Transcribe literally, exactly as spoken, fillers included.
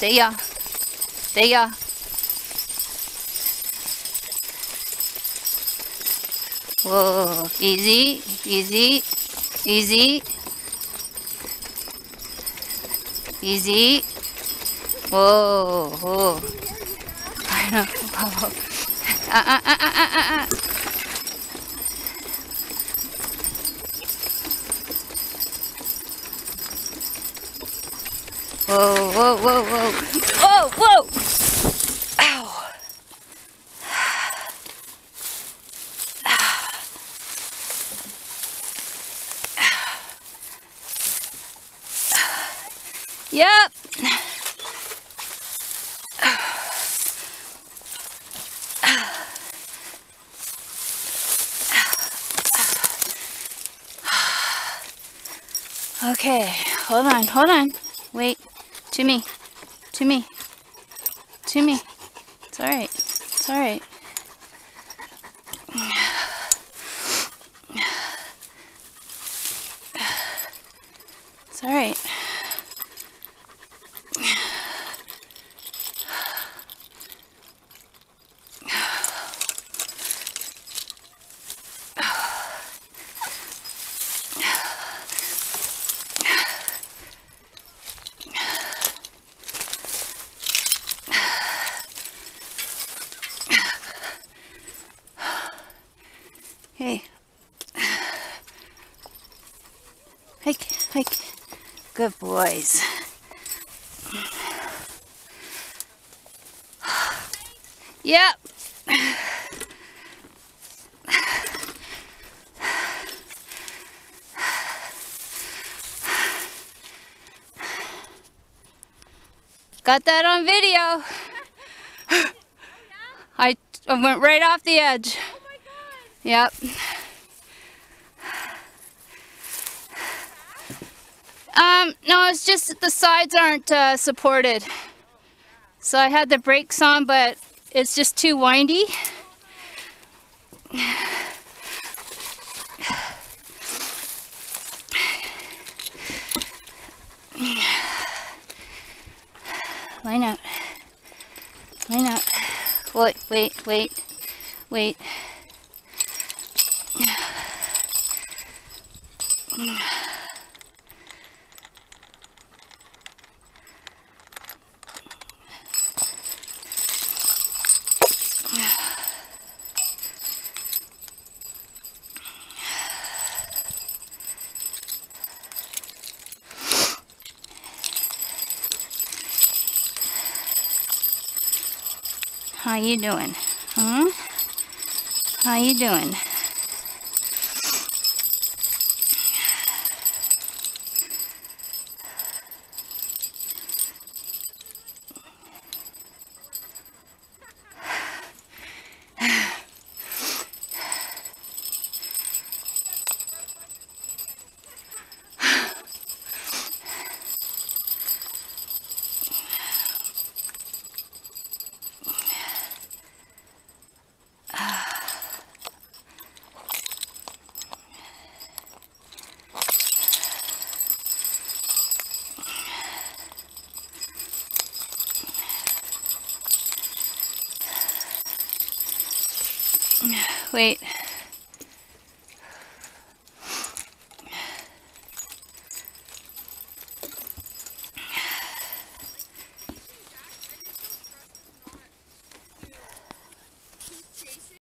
See ya. See ya. Whoa, easy, easy, easy, easy. Whoa, whoa. I know. Whoa. Uh, uh, uh, uh, uh, uh. Whoa, whoa, whoa, whoa. Whoa, whoa. Ow. Yep. Okay, hold on, hold on. Wait. To me. To me. To me. It's alright. It's alright. It's alright. Hey. Hike, hike. Good boys. Yep. Got that on video. I, I went right off the edge. Oh my God. Yep. Um, no, it's just that the sides aren't uh, supported. So I had the brakes on, but it's just too windy. Line out. Line out. Wait, wait, wait, wait. How you doing? Huh? How you doing? Wait.